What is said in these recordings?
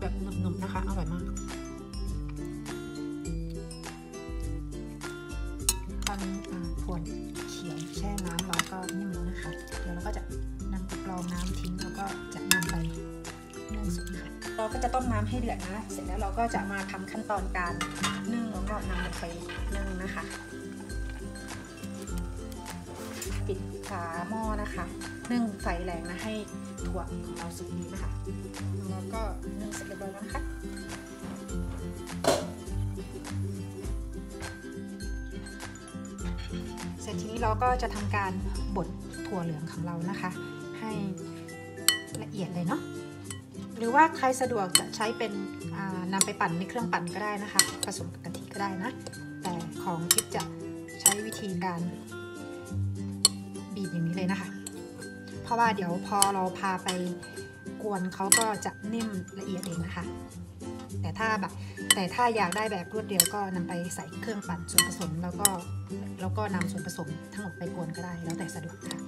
แบบหนุ่มๆนะคะอร่อยมากตอนนี้ถั่วเขียวแช่น้ำเราก็นิ่มแล้วนะคะเดี๋ยวเราก็จะนำไปกรองน้ำทิ้งแล้วก็จะนำไปนึ่งสุกค่ะเราก็จะต้มน้ำให้เดือดนะเสร็จแล้วเราก็จะมาทำขั้นตอนการนึ่งแล้วก็นำมันไปนึ่งนะคะปิดฝาหม้อนะคะนึ่งไฟแรงนะให้ถั่วของเราสุกดีนะคะแล้วก็นึ่งเสร็จเรียบร้อยแล้วนะคะเสร็จทีนี้เราก็จะทำการบดถั่วเหลืองของเรานะคะให้ละเอียดเลยเนาะหรือว่าใครสะดวกจะใช้เป็นนำไปปั่นในเครื่องปั่นก็ได้นะคะผสมกับกะทิก็ได้นะแต่ของทิพย์จะใช้วิธีการบีบอย่างนี้เลยนะคะเพราะว่าเดี๋ยวพอเราพาไปกวนเขาก็จะนิ่มละเอียดเองนะคะแต่ถ้าอยากได้แบบรวดเร็วก็นำไปใส่เครื่องปั่นส่วนผสมแล้วก็นำส่วนผสมทั้งหมดไปกวนก็ได้แล้วแต่สะดวกค่ะ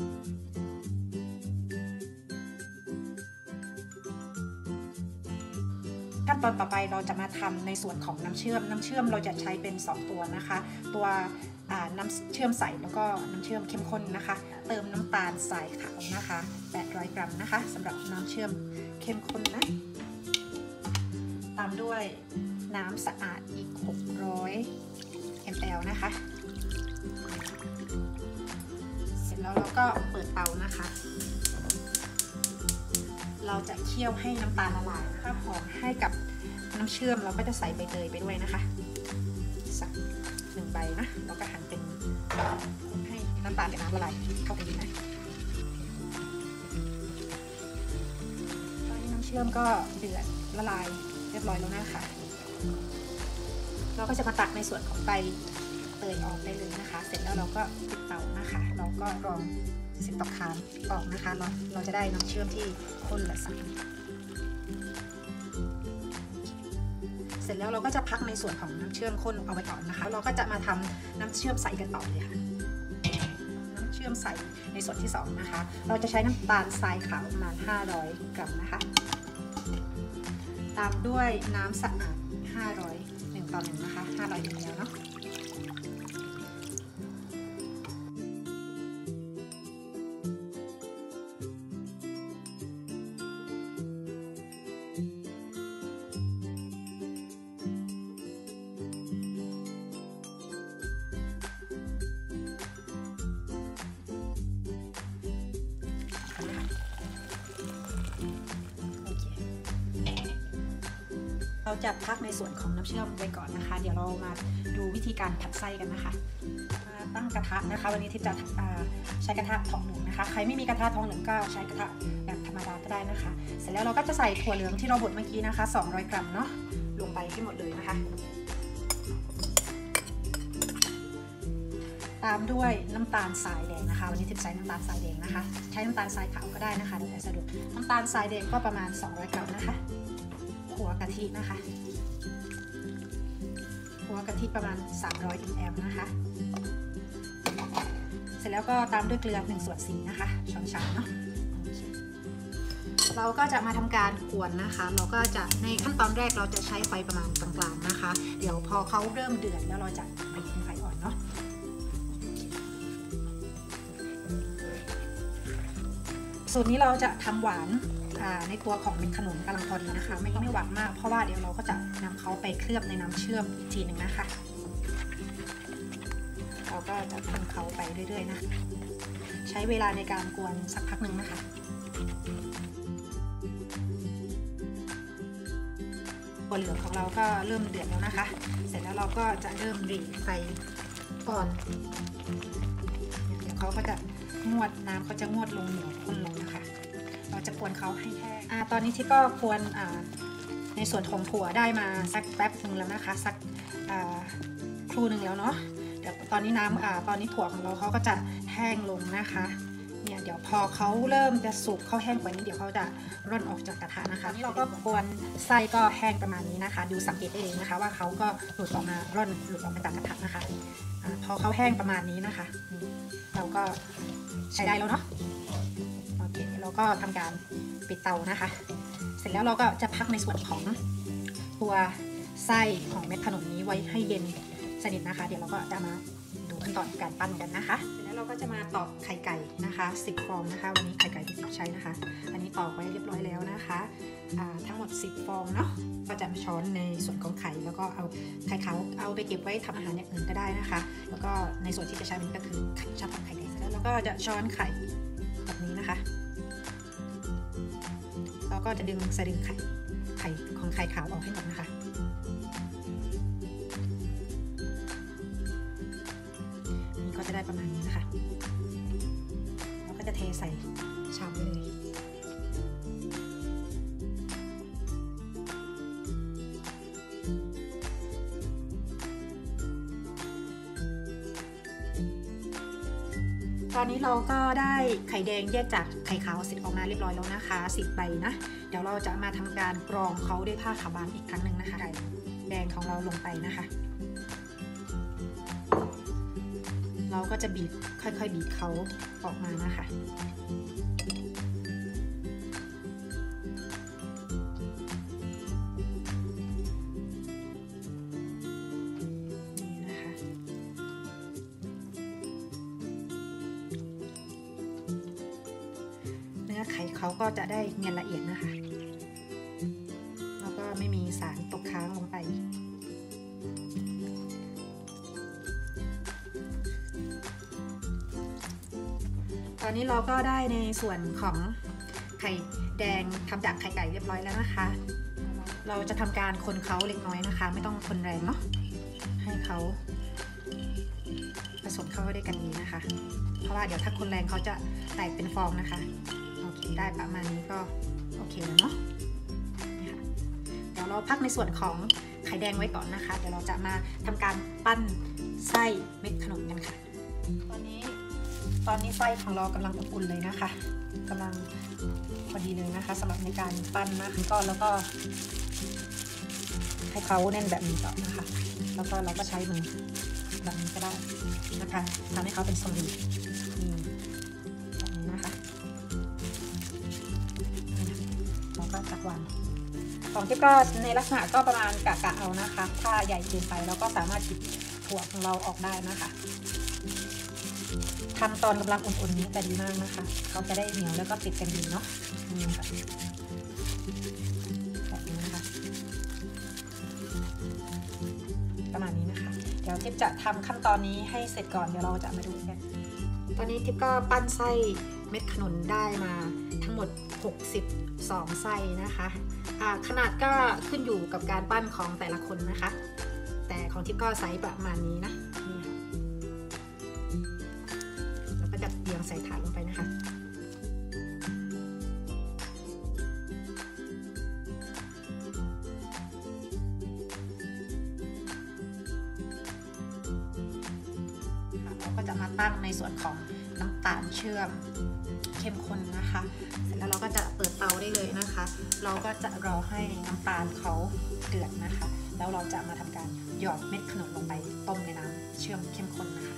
ขั้นตอนต่อไปเราจะมาทำในส่วนของน้ำเชื่อมเราจะใช้เป็น2ตัวนะคะตัวน้ำเชื่อมใสแล้วก็น้ำเชื่อมเข้มข้นนะคะเติมน้ำตาลทรายขาวนะคะ800 กรัมนะคะสำหรับน้ำเชื่อมเข้มข้นนะตามด้วยน้ำสะอาดอีก600 ml นะคะเสร็จแล้วเราก็เปิดเตานะคะเราจะเคี่ยวให้น้ำตาลละลายนะคะพอให้กับน้ำเชื่อมเราก็จะใส่ใบเตยไปด้วยนะคะสัก1 ใบนะแล้วก็หั่นเป็นให้น้ำตาลกับน้ำละลายเข้าไปดีนะตอนนี้น้ำเชื่อมก็เดือดละลายเรียบร้อยแล้วนะคะเราก็จะมาตักในส่วนของใบเตยออกได้เลยนะคะเสร็จแล้วเราก็ปิดเตานะคะเราก็รอง10 ต่อครั้งออกนะคะเราจะได้น้ำเชื่อมที่ข้นและใสเสร็จแล้วเราก็จะพักในส่วนของน้ำเชื่อมข้นเอาไว้ก่อนนะคะเราก็จะมาทำน้ำเชื่อมใสกันต่อเลยค่ะน้ำเชื่อมใสในส่วนที่2นะคะเราจะใช้น้ำตาลทรายขาวประมาณ500 กรัมนะคะตามด้วยน้ำสะอาด1 ต่อ 1นะคะ500 ml เนาะเราจะพักในส่วนของน้ำเชื่อมไว้ก่อนนะคะเดี๋ยวเรามาดูวิธีการผัดไส้กันนะคะตั้งกระทะนะคะวันนี้ทิพย์จะใช้กระทะทองเหลืองนะคะใครไม่มีกระทะทองเหลืองก็ใช้กระทะแบบธรรมดาก็ได้นะคะเสร็จแล้วเราก็จะใส่ถั่วเหลืองที่เราบดเมื่อกี้นะคะ200 กรัมเนาะลงไปให้หมดเลยนะคะตามด้วยน้ำตาลทรายแดงนะคะวันนี้ทิพย์ใช้น้ำตาลทรายแดงนะคะใช้น้ำตาลทรายขาวก็ได้นะคะแล้วแต่สะดวกน้ำตาลทรายแดงก็ประมาณ200 กรัมนะคะหัวกะทินะคะหัวกะทิประมาณ300 ml นะคะเสร็จแล้วก็ตามด้วยเกลือ1/4นะคะช้อนชาเนาะเราก็จะมาทำการกวนนะคะเราก็จะในขั้นตอนแรกเราจะใช้ไฟประมาณกลางๆนะคะเดี๋ยวพอเขาเริ่มเดือดแล้วเราจะปิดเป็นไฟอ่อนเนาะสูตรนี้เราจะทำหวานในตัวของเม็ดขนุนกำลังพอดีนะคะไม่หวานมากเพราะว่าเดี๋ยวเราก็จะนำเขาไปเคลือบในน้ำเชื่อมอีกทีหนึ่งนะคะเราก็จะทำเขาไปเรื่อยๆนะใช้เวลาในการกวนสักพักหนึ่งนะคะตัวเหลืองของเราก็เริ่มเดือดแล้วนะคะเสร็จแล้วเราก็จะเริ่มหรี่ไฟอ่อนเดี๋ยวเขาก็จะงวดน้ำเขาจะงวดลงเหนียวข้นลงนะคะเราจะกวนเขาให้แห้งตอนนี้ที่ก็กวนในส่วนของถั่วได้มาสักแป๊บนึงแล้วนะคะสักครู่หนึ่งแล้วเนาะเดี๋ยวตอนนี้ตอนนี้ถั่วของเราเขาก็จะแห้งลงนะคะเนี่ยเดี๋ยวพอเขาเริ่มจะสุกเขาแห้งกว่านี้เดี๋ยวเขาจะร่อนออกจากกระทะนะคะนี่เราก็กวนไส้ก็แห้งประมาณนี้นะคะดูสังเกตได้เองนะคะว่าเขาก็หลุดออกมาร่อนหลุดออกมาจากกระทะนะคะพอเขาแห้งประมาณนี้นะคะเราก็ใช้ได้แล้วเนาะโอเคเราก็ทำการปิดเตานะคะเสร็จแล้วเราก็จะพักในส่วนของตัวไส้ของเม็ดขนมนี้ไว้ให้เย็นสนิทนะคะเดี๋ยวเราก็จะมาดูขั้นตอนการปั้นกันนะคะเสร็จแล้วเราก็จะมาตอกไข่ไก่นะคะ10 ฟองนะคะวันนี้ไข่ไก่ที่10ใช้นะคะอันนี้ตอกไว้เรียบร้อยแล้วนะคะทั้งหมด10 ฟองเนาะก็จะช้อนในส่วนของไข่แล้วก็เอาไข่ขาวเอาไปเก็บไว้ทำอาหารอย่างอื่นก็ได้นะคะแล้วก็ในส่วนที่จะใช้มันก็คือไข่ชอบไข่แดงแล้วเราก็จะช้อนไข่แบบนี้นะคะเราก็จะดึงสะดึงไข่ของไข่ขาวออกให้หมดนะคะนี่ก็จะได้ประมาณนี้นะคะเราก็จะเทใส่ชามไปเลยตอนนี้เราก็ได้ไข่แดงแยกจากไข่ขาวเสร็จออกมาเรียบร้อยแล้วนะคะ10 ใบนะเดี๋ยวเราจะมาทำการกรองเขาด้วยผ้าขาวบางอีกครั้งหนึ่งนะคะไข่แดงของเราลงไปนะคะเราก็จะบีบค่อยๆบีบเขาออกมานะคะไข่เขาก็จะได้เนียนละเอียดนะคะแล้วก็ไม่มีสารตกค้างลงไปตอนนี้เราก็ได้ในส่วนของไข่แดงทำจากไข่ไก่เรียบร้อยแล้วนะคะเราจะทำการคนเขาเล็กน้อยนะคะไม่ต้องคนแรงเนาะให้เขาผสมเข้าด้วยกันดีนะคะเพราะว่าเดี๋ยวถ้าคนแรงเขาจะแตกเป็นฟองนะคะโอเคได้ประมาณนี้ก็โอเคแล้วเนาะเดี๋ยวเราพักในส่วนของไข่แดงไว้ก่อนนะคะเดี๋ยวเราจะมาทำการปั้นไส้เม็ดขนมกันค่ะตอนนี้ไส้ของเรากำลังอุ่นๆเลยนะคะกำลังพอดีเลยนะคะสำหรับในการปั้นมาขั้นก้อนแล้วก็ให้เขาแน่นแบบนี้ก่อนนะคะแล้วก็เราก็ใช้มือแบบนี้ก็ได้นะคะทำให้เขาเป็นทรงดีแบบนี้นะคะเราก็จัดวางของที่ก็ในลักษณะก็ประมาณกะเอานะคะถ้าใหญ่เกินไปเราก็สามารถหยิบถั่วของเราออกได้นะคะทำตอนกำลังอุ่นๆนี้จะดีมากนะคะเขาจะได้เหนียวแล้วก็ติดกันดีเนาะนี่ค่ะแบบนี้นะคะประมาณนี้นะคะเดี๋ยวทิพย์จะทำขั้นตอนนี้ให้เสร็จก่อนเดี๋ยวเราจะมาดูกันตอนนี้ทิพย์ก็ปั้นไส้เม็ดขนุนได้มาทั้งหมด62 ไส้นะคะขนาดก็ขึ้นอยู่กับการปั้นของแต่ละคนนะคะแต่ของทิพย์ก็ไซส์ประมาณนี้นะใส่ถาดลงไปนะคะเราก็จะมาตั้งในส่วนของน้ำตาลเชื่อมเข้มข้นนะคะเสร็จแล้วเราก็จะเปิดเตาได้เลยนะคะเราก็จะรอให้น้ำตาลเขาเดือดนะคะแล้วเราจะมาทำการหยอดเม็ดขนมลงไปต้มในน้ำเชื่อมเข้มข้นนะคะ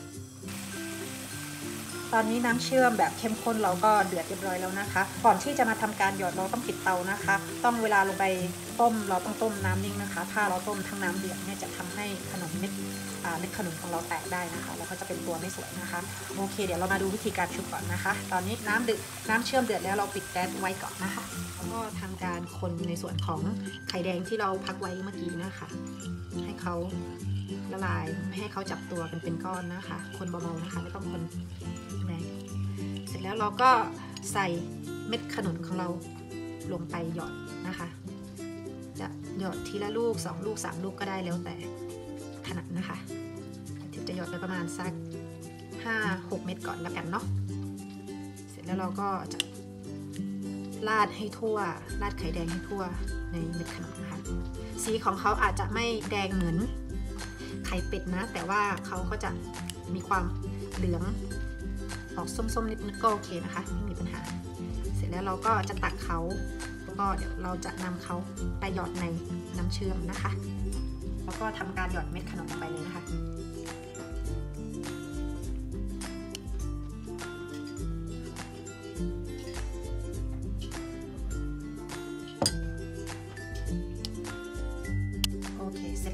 ตอนนี้น้ำเชื่อมแบบเข้มข้นเราก็เดือดเรียบร้อยแล้วนะคะก่อนที่จะมาทำการหยอดเราต้องปิดเตานะคะต้องเวลาลงไปต้มเราต้องต้มน้ำนิ่งนะคะถ้าเราต้มทั้งน้ำเดือดเนี่ยจะทำให้ขนมเม็ดขนมของเราแตกได้นะคะแล้วก็จะเป็นตัวไม่สวยนะคะโอเคเดี๋ยวเรามาดูวิธีการชุบก่อนนะคะตอนนี้น้ำเชื่อมเดือดแล้วเราปิดแก๊สไว้ก่อนนะคะแล้วก็ทำการคนในส่วนของไข่แดงที่เราพักไว้เมื่อกี้นะคะให้เขาละลายไม่ให้เขาจับตัวกันเป็นก้อนนะคะคนเบาๆนะคะไม่ต้องคนแรงเสร็จแล้วเราก็ใส่เม็ดขนุนของเราลงไปหยอดนะคะจะหยอดทีละลูก2 ลูก 3 ลูกก็ได้แล้วแต่ถนัดนะคะทิพย์จะหยอดไปประมาณสัก5-6 เม็ดก่อนแล้วกันเนาะเสร็จแล้วเราก็จะราดให้ทั่วราดไข่แดงให้ทั่วในเม็ดขนมนะคะสีของเขาอาจจะไม่แดงเหมือนไข่เป็ดนะแต่ว่าเขาก็จะมีความเหลืองออกส้มๆนิดๆก็โอเคนะคะไม่มีปัญหาเสร็จแล้วเราก็จะตักเขาแล้วก็เดี๋ยวเราจะนำเขาไปหยอดในน้ำเชื่อมนะคะแล้วก็ทำการหยอดเม็ดขนมลงไปเลยนะคะ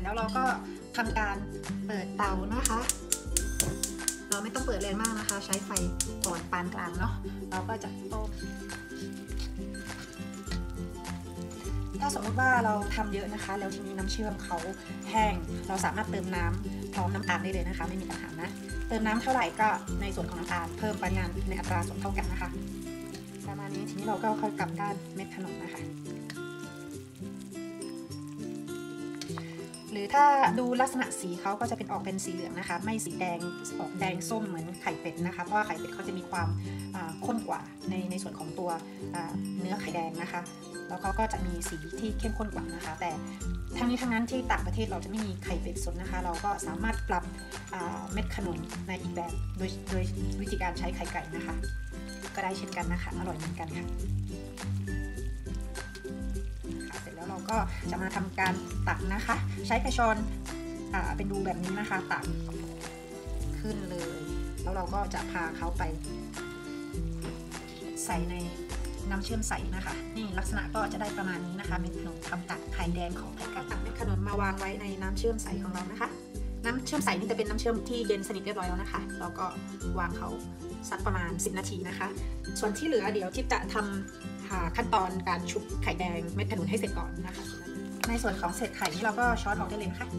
แล้วเราก็ทำการเปิดเตานะคะเราไม่ต้องเปิดแรงมากนะคะใช้ไฟอ่อนปานกลางเนาะเราก็จะต้มถ้าสมมติว่าเราทำเยอะนะคะแล้วทีนี้น้ำเชื่อมเขาแห้งเราสามารถเติมน้ำพร้อมน้ำตาลได้เลยนะคะไม่มีปัญหานะเติมน้ำเท่าไหร่ก็ในส่วนของน้ำตาลเพิ่มปริมาณในอัตราส่วนเท่ากันนะคะประมาณนี้ทีนี้เราก็ค่อยกลับด้านเม็ดขนมนะคะหรือถ้าดูลักษณะสีเขาก็จะเป็นออกเป็นสีเหลืองนะคะไม่สีแดงออกแดงส้มเหมือนไข่เป็ดนะคะเพราะว่าไข่เป็ดเขาจะมีความข้นกว่าในส่วนของตัวเนื้อไข่แดงนะคะแล้วเขาก็จะมีสีที่เข้มข้นกว่านะคะแต่ทั้งนี้ทั้งนั้นที่ต่างประเทศเราจะไม่มีไข่เป็ดสดนะคะเราก็สามารถปรับเม็ดขนมในอีกแบบโดยวิธีการใช้ไข่ไก่นะคะก็ได้เช่นกันนะคะอร่อยเหมือนกันค่ะเสร็จแล้วเราก็จะมาทำการตักนะคะใช้กระชอนเป็นรูแบบนี้นะคะตักขึ้นเลยแล้วเราก็จะพาเขาไปใส่ในน้ำเชื่อมใสนะคะนี่ลักษณะก็จะได้ประมาณนี้นะคะเม็ดขนมทำจากไข่แดงของไข่ไก่ตักเม็ดขนมมาวางไว้ในน้ำเชื่อมใสของเรานะคะน้ำเชื่อมใสนี่จะเป็นน้ำเชื่อมที่เย็นสนิทเรียบร้อยแล้วนะคะเราก็วางเขาสักประมาณ10 นาทีนะคะส่วนที่เหลือเดี๋ยวทิพย์จะทำขั้นตอนการชุบไข่แดงเม็ดขนุนให้เสร็จก่อนนะคะในส่วนของเศษไข่นี่เราก็ช้อนออกได้เลยค่ะ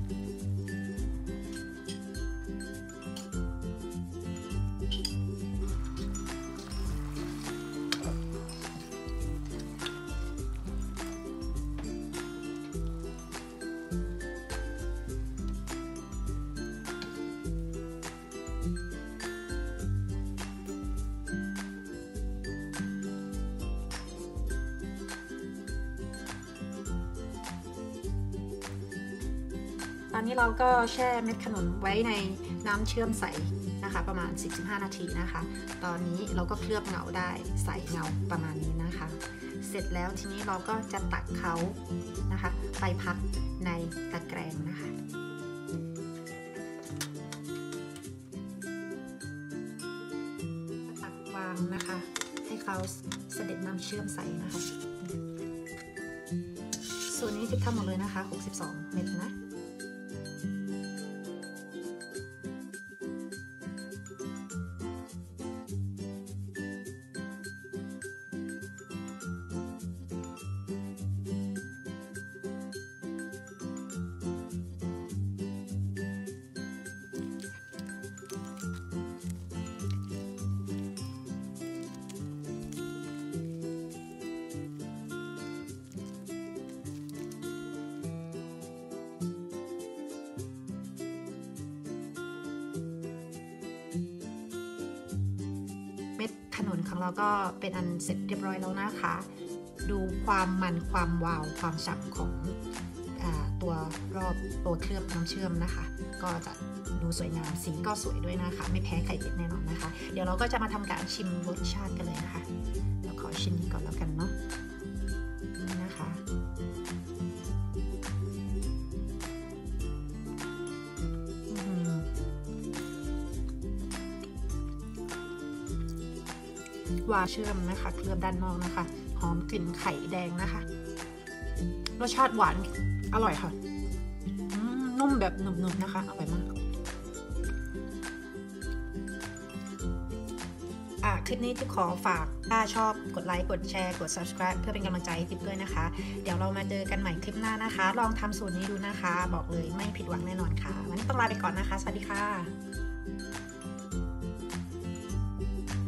ตอนนี้เราก็แช่เม็ดขนุนไว้ในน้ำเชื่อมใสนะคะประมาณ 10-15 นาทีนะคะตอนนี้เราก็เคลือบเงาได้ใส่เงาประมาณนี้นะคะเสร็จแล้วทีนี้เราก็จะตักเขานะคะไปพักในตะแกรงนะคะตักวางนะคะให้เขาเสด็จน้ำเชื่อมใสนะคะส่วนนี้ทิพย์ทำหมดเลยนะคะ62 เม็ดนะเม็ดขนุนของเราก็เป็นอันเสร็จเรียบร้อยแล้วนะคะดูความมันความวาวความฉ่ำของตัวรอบตัวเคลือบน้ำเชื่อมนะคะก็จะดูสวยงามสีก็สวยด้วยนะคะไม่แพ้ไข่เป็ดแน่นอนนะคะเดี๋ยวเราก็จะมาทำการชิมรสชาติกันเลยนะคะเดี๋ยวขอชิมก่อนแล้วกันเนาะนี่นะคะวาเชื่อมนะคะเคลือบด้านนอกนะคะหอมกลิ่นไข่แดงนะคะรสชาติหวานอร่อยค่ะนุ่มแบบหนุบๆนะคะอร่อยมากคลิปนี้ที่ขอฝากถ้าชอบกดไลค์กดแชร์กด subscribe เพื่อเป็นกำลังใจให้ติ๊บด้วยนะคะเดี๋ยวเรามาเจอกันใหม่คลิปหน้านะคะลองทำสูตรนี้ดูนะคะบอกเลยไม่ผิดหวังแน่นอนค่ะวันนี้ต้องลาไปก่อนนะคะสวัสดีค่ะ